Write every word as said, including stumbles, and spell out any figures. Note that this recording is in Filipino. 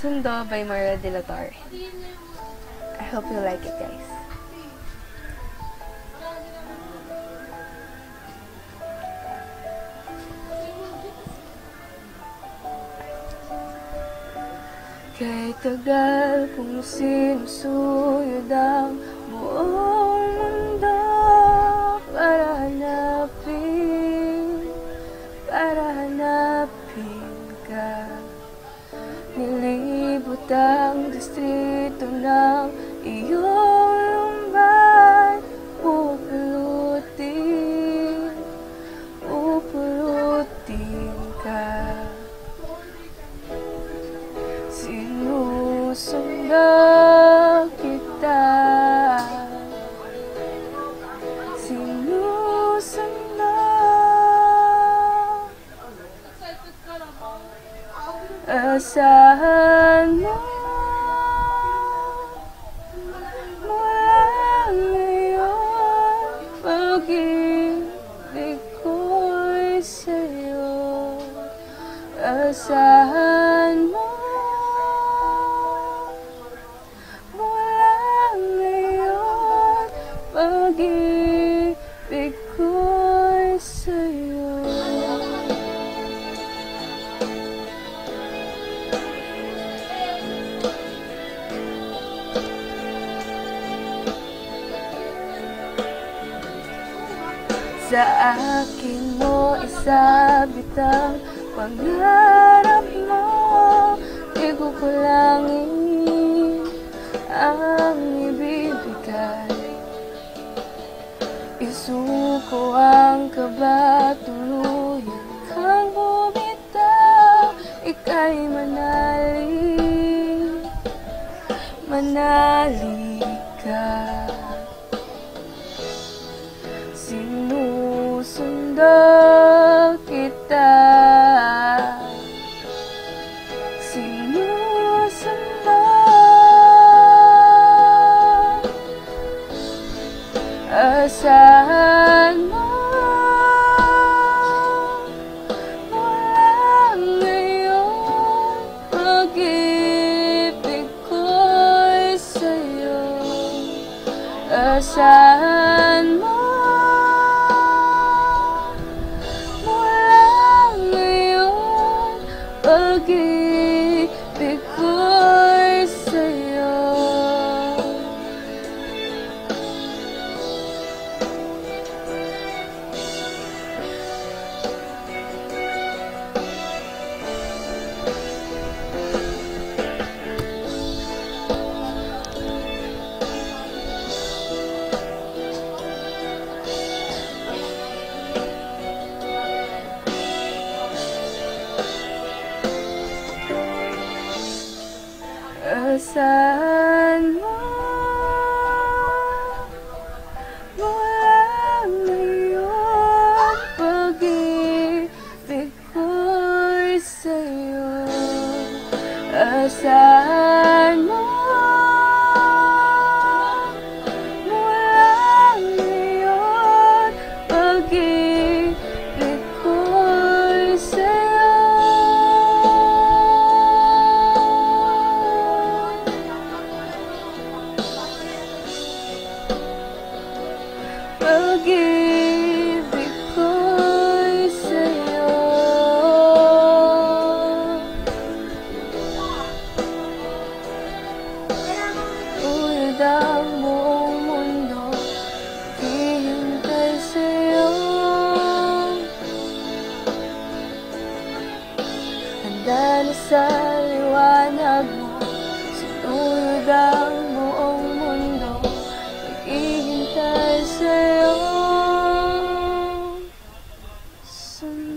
SUNDO by Maey Dakila. I hope you like it, guys. Kay tagal kong sinusuyod ang buong mundo para hanapin, para hanapin ka. Nilibot ang distrito ng iyong lumban, pupulutin, pupulutin ka. Sinusundo kita, sinusundo. Asahan mo mula ngayon, pag-ibig ko'y sa'yo. Asahan mo pag-ibig ko'y sa'yo. Sa akin mo isabit ang pangarap mo, di ko kulangin ang ibibigay. Isuko ang kaba, tuluyan kang bumitaw, ika'y manali, manali ka. Sinusundo kita, sinusundo. Asahan mo mula ngayon, pag-ibig ko'y sa'yo. Asahan mo mula ngayon, pag-ibig ko'y sa'yo. Asahan mo mula ngayon, pag-ibig ko'y sa'yo. Asahan mo mula ngayon, pag-ibig ko'y sa'yo. Pag-ibig ko'y sa'yo. Ulad ang buong mundo, hihintay sa'yo. Handa na sa liwanag mo, sinulad ang buong mundo, maghihintay sa'yo.